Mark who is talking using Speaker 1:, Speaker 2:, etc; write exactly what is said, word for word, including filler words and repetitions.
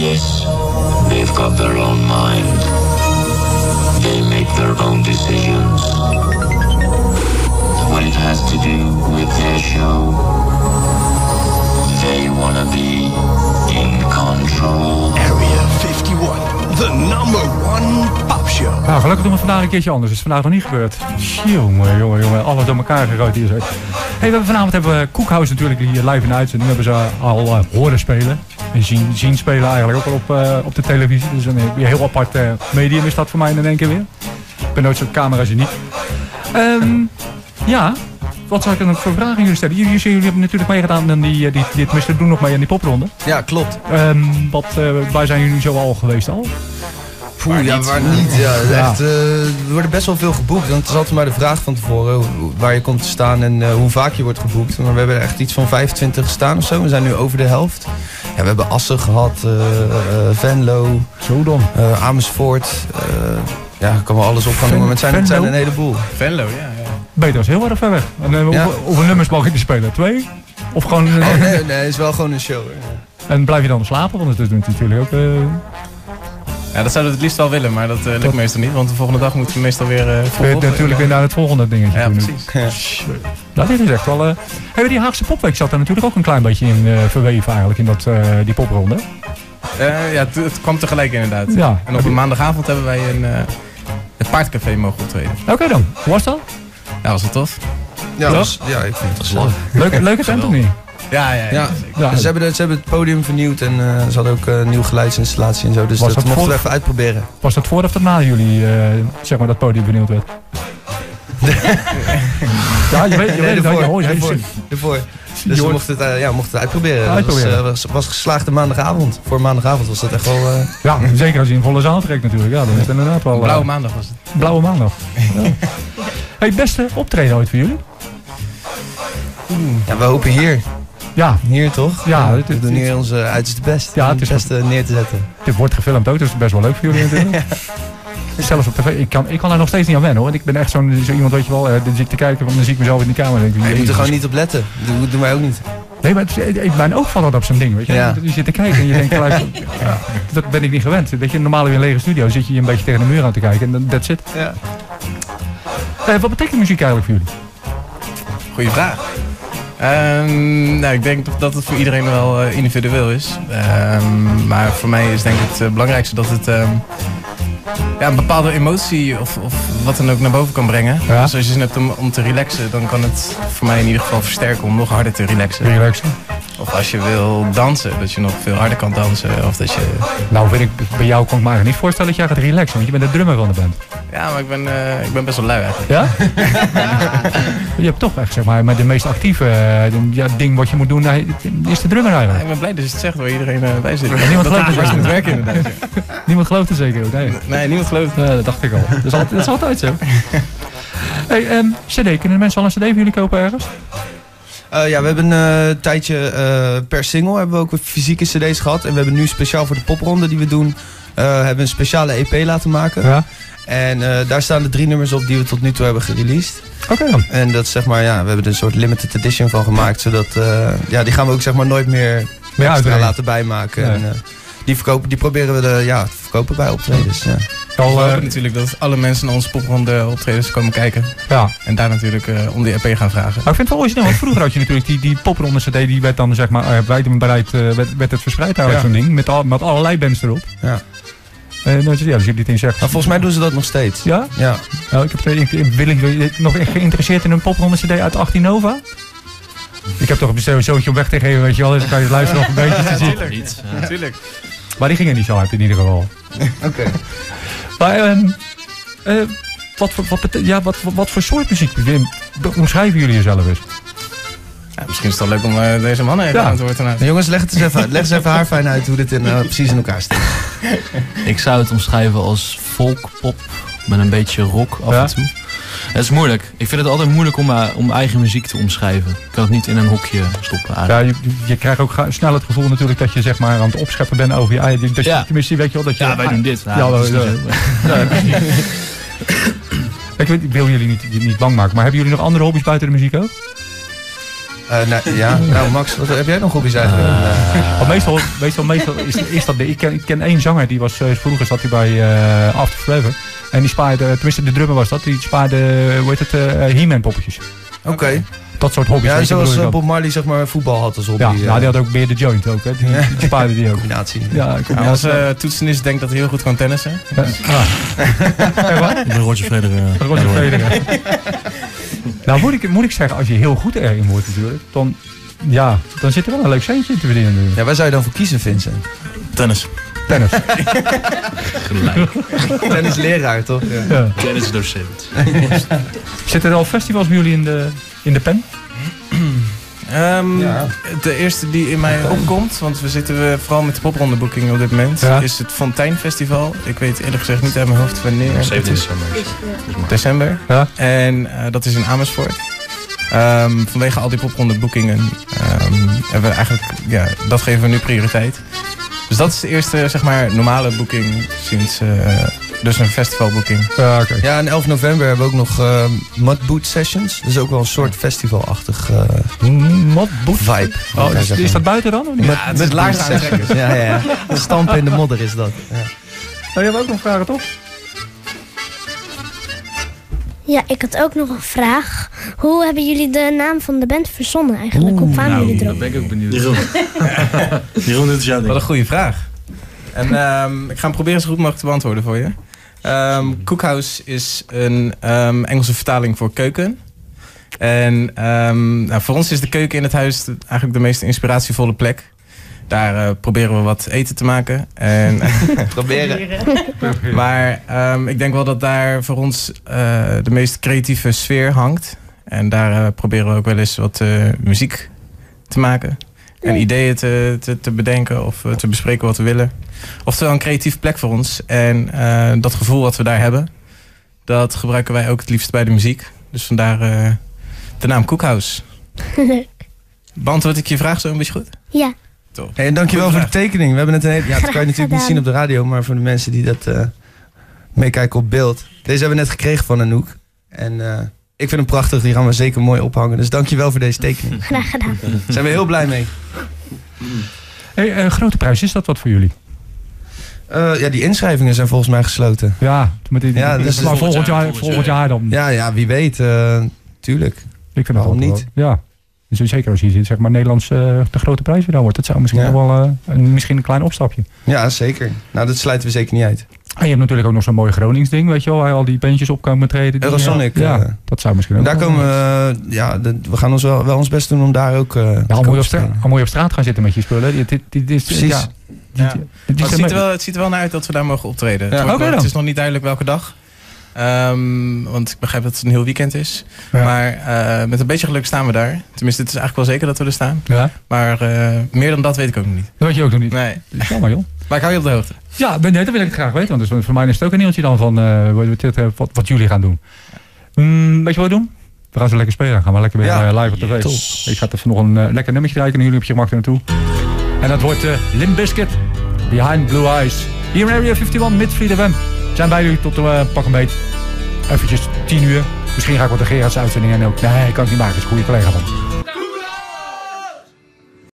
Speaker 1: this, they've got their own mind. They make their own decisions. When it has to do with their show, they wanna be in control.
Speaker 2: Area eenenvijftig, the number one pop show.
Speaker 3: Nou, gelukkig doen we vandaag een keertje anders. Het is vandaag nog niet gebeurd. Jongen, jongen, jongen. Alles door elkaar gegooid hier zo. Hey, we hebben vanavond hebben we Cookhouse natuurlijk hier live in de uitzending. We hebben ze al uh, horen spelen. En zien, zien spelen eigenlijk ook al op, uh, op de televisie. Dus een heel apart uh, medium is dat voor mij in één keer weer. Ik ben nooit zo'n camera als je niet. Um, ja, wat zou ik dan voor vragen jullie stellen? Jullie, jullie hebben natuurlijk meegedaan aan die, die, die tenminste doen nog mee aan die popronde.
Speaker 4: Ja, klopt.
Speaker 3: Um, wat, uh, waar zijn jullie zo al geweest al?
Speaker 4: Poeh, waar ja, niet. waar niet. Ja, ja. Echt, uh, er worden best wel veel geboekt. Want het is altijd maar de vraag van tevoren waar je komt te staan en uh, hoe vaak je wordt geboekt. Maar we hebben er echt iets van vijfentwintig gestaan of zo. We zijn nu over de helft. Ja, we hebben Assen gehad, uh, uh, Venlo,
Speaker 3: zo dan.
Speaker 4: Uh, Amersfoort. Uh, ja, ik kan wel alles op gaan noemen. Maar het zijn, het zijn een heleboel.
Speaker 5: Venlo, ja. ja.
Speaker 3: Beter was heel erg ver weg. En, uh, ja. hoeveel, hoeveel nummers mag je spelen? Twee? Of gewoon... Uh,
Speaker 4: oh, nee, nee, het is wel gewoon een show. Ja.
Speaker 3: En blijf je dan slapen? Want het is natuurlijk ook... Uh,
Speaker 5: Ja, dat zouden we het liefst wel willen, maar dat uh, lukt meestal niet. Want de volgende dag moeten we meestal weer uh, volgen.
Speaker 3: Natuurlijk weer naar het volgende dingetje
Speaker 5: ja,
Speaker 3: doen.
Speaker 5: Precies.
Speaker 3: Ja. Dat is echt wel... Uh, hey, die Haagse Popweek zat er natuurlijk ook een klein beetje in uh, verweven eigenlijk in dat, uh, die popronde.
Speaker 5: Uh, ja, het kwam tegelijk inderdaad.
Speaker 3: Ja.
Speaker 5: En op een maandagavond hebben wij een, uh, het paardcafé mogen optreden.
Speaker 3: Oké okay, dan. Hoe was dat?
Speaker 5: Ja, was het tof?
Speaker 4: Ja, was, ja ik vind het gezellig.
Speaker 3: Leuke, leuke tent of niet?
Speaker 5: Ja, ja, ja.
Speaker 4: ja. ja. Ze, hebben de, ze hebben het podium vernieuwd en uh, ze hadden ook een uh, nieuwe geluidsinstallatie en zo. Dus was dat, dat mochten we even uitproberen.
Speaker 3: Was dat voor of dat na jullie, uh, zeg maar, dat podium vernieuwd werd? ja, je weet, je weet het
Speaker 4: ervoor,
Speaker 3: nou.
Speaker 4: Ervoor. ervoor. Dus we mochten het, uh, ja, mochten het uitproberen. Het
Speaker 3: uitproberen.
Speaker 4: was, uh, was, was geslaagde maandagavond. Voor maandagavond was dat echt wel... Uh...
Speaker 3: Ja, zeker als je in volle zaal trekt natuurlijk. Ja, dan is het inderdaad wel... Uh,
Speaker 5: Blauwe maandag was het.
Speaker 3: Blauwe maandag. Ja. Hey, beste optreden ooit voor jullie?
Speaker 4: Ja, we hopen hier.
Speaker 3: Ja.
Speaker 4: Hier toch?
Speaker 3: Ja.
Speaker 4: ja
Speaker 3: het,
Speaker 4: we doen hier onze uiterste best
Speaker 3: ja,
Speaker 4: om
Speaker 3: het,
Speaker 4: het beste wat, neer te zetten.
Speaker 3: Dit wordt gefilmd ook, dus het is best wel leuk voor jullie natuurlijk. ja. Zelfs op tv. Ik kan, ik kan daar nog steeds niet aan wennen hoor. Want ik ben echt zo'n zo iemand, weet je wel, uh, dan zit ik te kijken, dan zie ik mezelf in de camera. Denk ik,
Speaker 4: je moet er gewoon niet op letten. Dat doen wij ook niet.
Speaker 3: Nee, maar het, ik mijn oog valt op zo'n ding, weet je. Ja. Je zit te kijken en je denkt gelijk, ja, dat ben ik niet gewend. Weet je, normaal in een lege studio zit je een beetje tegen de muur aan te kijken en that's it.
Speaker 4: Ja.
Speaker 3: Uh, wat betekent muziek eigenlijk voor jullie?
Speaker 5: Goeie vraag. Um, nou, ik denk dat het voor iedereen wel uh, individueel is. Um, maar voor mij is denk ik het uh, belangrijkste dat het um, ja, een bepaalde emotie of, of wat dan ook naar boven kan brengen.
Speaker 3: Ja.
Speaker 5: Dus als je zin hebt om, om te relaxen, dan kan het voor mij in ieder geval versterken om nog harder te relaxen.
Speaker 3: Relaxen.
Speaker 5: Of als je wil dansen, dat je nog veel harder kan dansen. Of dat je...
Speaker 3: Nou, vind ik, bij jou kan ik me eigenlijk niet voorstellen dat jij gaat relaxen, want je bent de drummer van de band.
Speaker 5: Ja, maar ik ben, uh, ik ben best wel lui eigenlijk.
Speaker 3: Ja? Je hebt toch echt, zeg maar, met de meest actieve uh, ja, ding wat je moet doen, is de drummer eigenlijk.
Speaker 5: Ja, ik ben blij dat je het zegt waar iedereen uh, bij zit.
Speaker 3: Ja, niemand gelooft het
Speaker 5: waar ze moet werken inderdaad.
Speaker 3: Niemand gelooft het zeker ook, nee.
Speaker 5: Nee, niemand gelooft het.
Speaker 3: Uh, dat dacht ik al. Dat is altijd, dat is altijd zo. Hey, um, C D, kunnen mensen al een C D voor jullie kopen ergens?
Speaker 4: Uh, ja, we hebben een uh, tijdje uh, per single hebben we ook fysieke cd's gehad. En we hebben nu speciaal voor de popronde die we doen, uh, hebben we een speciale E P laten maken.
Speaker 3: Ja.
Speaker 4: En uh, daar staan de drie nummers op die we tot nu toe hebben gereleased.
Speaker 3: Oké okay, dan.
Speaker 4: En dat is, zeg maar, ja, we hebben er een soort limited edition van gemaakt. Zodat, uh, ja, die gaan we ook zeg maar nooit meer extra uitbrengen. laten bijmaken. Ja. En, uh, die, verkopen, die proberen we de, ja, te verkopen bij optredens. Ja.
Speaker 5: We hopen natuurlijk dat alle mensen naar onze popronde optredens komen kijken.
Speaker 3: Ja.
Speaker 5: En daar natuurlijk uh, om die E P gaan vragen.
Speaker 3: Maar ik vind het wel origineel, want vroeger had je natuurlijk die, die popronde C D, die werd dan zeg maar uh, wijdbereid, uh, werd, werd het verspreid eigenlijk ja. zo'n ding. Met, al, met allerlei bands erop.
Speaker 4: Ja.
Speaker 3: Uh, nou, ja, dus je dit in zegt.
Speaker 4: Maar volgens mij doen ze dat nog steeds.
Speaker 3: Ja?
Speaker 4: Ja.
Speaker 3: Nou, ik heb ik, ik, wil ik nog geïnteresseerd in een popronde C D uit achttien Nova. Ik heb toch een zootje op weg te geven, weet je wel. Dus dan kan je luisteren of een beetje te zien.
Speaker 5: Natuurlijk. Ja. Natuurlijk.
Speaker 3: Maar die gingen niet zo hard in ieder geval.
Speaker 4: Oké. Okay.
Speaker 3: Maar um, uh, wat, wat, wat, ja, wat, wat, wat voor soort muziek omschrijven jullie jezelf eens?
Speaker 5: Ja, misschien is het wel leuk om uh, deze mannen even ja. aan te woord te nemen.
Speaker 4: Jongens, leg het eens even, leg eens even haarfijn uit hoe dit in, uh, precies in elkaar staat.
Speaker 6: Ik zou het omschrijven als folk, pop, met een beetje rock af ja. en toe. Het is moeilijk. Ik vind het altijd moeilijk om, uh, om eigen muziek te omschrijven. Ik kan het niet in een hokje stoppen eigenlijk.
Speaker 3: Ja, je, je krijgt ook snel het gevoel natuurlijk dat je zeg maar aan het opscheppen bent over je eigen... Dat je, ja. Tenminste, weet je wel dat je...
Speaker 6: Ja, wij doen dit.
Speaker 3: Ja, ja, ja, ja. ja. Ik, weet, ik wil jullie niet, niet bang maken, maar hebben jullie nog andere hobby's buiten de muziek ook?
Speaker 4: Uh, nou, ja, nou Max, wat, heb jij nog hobby's eigenlijk? Uh,
Speaker 3: uh, meestal meestal, meestal is, is dat... Ik ken, ik ken één zanger, die was uh, vroeger zat hij bij uh, After Forever. En die spaarde, tenminste de drummer was dat, die spaarde, hoe heet het, uh, He-Man poppetjes.
Speaker 4: Oké. Okay.
Speaker 3: Dat soort hobby's.
Speaker 4: Ja, zoals uh, Bob Marley zeg maar voetbal had als hobby.
Speaker 3: Ja, uh, nou, die had ook meer de joint ook, hè. Die, die spaarde die ook.
Speaker 4: Combinatie.
Speaker 3: Ja, combinatie.
Speaker 5: Ja, als uh, toetsenist denkt dat hij heel goed kan tennissen.
Speaker 3: Ja. Ah. Wat?
Speaker 6: Ik ben Roger Federer.
Speaker 3: Roger Federer. Nou, moet ik, moet ik zeggen, als je heel goed erin wordt natuurlijk, dan, ja, dan zit er wel een leuk centje in te verdienen.
Speaker 4: Ja, waar zou je dan voor kiezen, Vincent?
Speaker 6: Tennis.
Speaker 3: Tennis.
Speaker 6: Gelijk.
Speaker 4: Tennisleraar, toch? Ja.
Speaker 6: Ja. Tennisdocent.
Speaker 3: Zitten er al festivals bij jullie in de, in de pen?
Speaker 5: Um, ja. De eerste die in mij opkomt, want we zitten we vooral met de poprondeboeking op dit moment, ja. is het Fontein Festival. Ik weet eerlijk gezegd niet uit mijn hoofd wanneer.
Speaker 6: zeven december.
Speaker 5: December.
Speaker 3: Ja.
Speaker 5: En uh, dat is in Amersfoort. Um, vanwege al die poprondeboekingen um, hebben we eigenlijk, ja, dat geven we nu prioriteit. Dus dat is de eerste, zeg maar, normale boeking sinds, uh, dus een festivalboeking.
Speaker 3: Ja, okay.
Speaker 4: Ja, en elf november hebben we ook nog uh, Mudboot Sessions. Dat is ook wel een soort festivalachtig uh,
Speaker 3: Mudboot
Speaker 4: vibe.
Speaker 3: Oh, is, is dat buiten dan? Of niet?
Speaker 5: Ja, het is laars aantrekkers.
Speaker 4: Ja, ja, ja. Stampen in de modder is dat. Ja.
Speaker 3: Oh, je hebt ook nog vragen, toch?
Speaker 7: Ja, ik had ook nog een vraag. Hoe hebben jullie de naam van de band verzonnen eigenlijk? Hoe kwamen
Speaker 6: nou,
Speaker 7: jullie erop?
Speaker 6: Dat ben ik ook benieuwd. Jeroen, Jeroen dit is jouw ding.
Speaker 5: Wat een goede vraag. En um, ik ga hem proberen zo goed mogelijk te beantwoorden voor je. Um, Cookhouse is een um, Engelse vertaling voor keuken. En um, nou, voor ons is de keuken in het huis eigenlijk de meest inspiratievolle plek. Daar uh, proberen we wat eten te maken. En
Speaker 4: proberen.
Speaker 5: Maar um, ik denk wel dat daar voor ons uh, de meest creatieve sfeer hangt. En daar uh, proberen we ook wel eens wat uh, muziek te maken. En ideeën te, te, te bedenken of uh, te bespreken wat we willen. Oftewel een creatieve plek voor ons. En uh, dat gevoel wat we daar hebben, dat gebruiken wij ook het liefst bij de muziek. Dus vandaar uh, de naam Cookhouse. Beantwoord ik je vraag zo een beetje goed?
Speaker 7: Ja.
Speaker 5: Top.
Speaker 4: Hey, en dankjewel voor de tekening. We hebben het een hele, ja, dat kan je natuurlijk niet zien op de radio, maar voor de mensen die dat uh, meekijken op beeld. Deze hebben we net gekregen van Anouk. En uh, ik vind hem prachtig, die gaan we zeker mooi ophangen. Dus dankjewel voor deze tekening.
Speaker 7: Graag gedaan.
Speaker 4: Daar zijn we heel blij mee.
Speaker 3: Hey, uh, grote prijs, is dat wat voor jullie?
Speaker 4: Uh, ja, die inschrijvingen zijn volgens mij gesloten.
Speaker 3: Ja, met die,
Speaker 4: ja dus
Speaker 3: maar volgend jaar, volgend, volgend jaar dan.
Speaker 4: Ja, ja, wie weet. Uh, tuurlijk.
Speaker 3: Ik vind
Speaker 4: Waarom
Speaker 3: dat
Speaker 4: niet?
Speaker 3: Wel, ja. Dus zeker als je ziet, zeg maar, Nederlands uh, de grote prijs weer dan wordt. Dat zou misschien ja. wel uh, een, misschien een klein opstapje.
Speaker 4: Ja, zeker. Nou, dat sluiten we zeker niet uit.
Speaker 3: En je hebt natuurlijk ook nog zo'n mooi Gronings ding, weet je wel, waar al die bandjes op komen treden.
Speaker 4: Eurosonic.
Speaker 3: Ja,
Speaker 4: uh,
Speaker 3: ja, dat zou misschien ook.
Speaker 4: Daar komen we, uh, ja, de, we gaan ons wel, wel ons best doen om daar ook uh,
Speaker 3: ja, al, mooi op straat, al mooi op straat gaan zitten met je spullen. Dit, dit, dit is,
Speaker 4: Precies.
Speaker 3: Ja,
Speaker 5: ja.
Speaker 3: Dit, dit
Speaker 5: het, ziet er wel, het ziet er wel naar uit dat we daar mogen optreden.
Speaker 3: Ja.
Speaker 5: Het,
Speaker 3: Okay,
Speaker 5: wel, het is nog niet duidelijk welke dag. Um, want ik begrijp dat het een heel weekend is. Ja. Maar uh, met een beetje geluk staan we daar. Tenminste, het is eigenlijk wel zeker dat we er staan.
Speaker 3: Ja.
Speaker 5: Maar uh, meer dan dat weet ik ook nog niet.
Speaker 3: Dat weet je ook nog niet?
Speaker 5: Nee.
Speaker 3: Dat is jammer, joh.
Speaker 5: Maar ik hou je op de hoogte.
Speaker 3: Ja, nee, dat wil ik het graag weten. Want dus voor mij is het ook een nieuwtje dan van uh, wat, wat, wat jullie gaan doen. Mm, weet je wat we doen? We gaan zo lekker spelen. Gaan we lekker weer ja. uh, live op tv. Yes. Ik ga even nog een uh, lekker nummertje kijken en jullie op je gemak er naartoe. En dat wordt uh, Limp Bizkit, Behind Blue Eyes. Hier in Area eenenvijftig, Midfried F M. Zijn bij jullie tot uh, pak een beet. Eventjes tien uur. Misschien ga ik wat de Gerards uitzending en ook. Nee, kan ik niet maken. Dat is een goede collega van.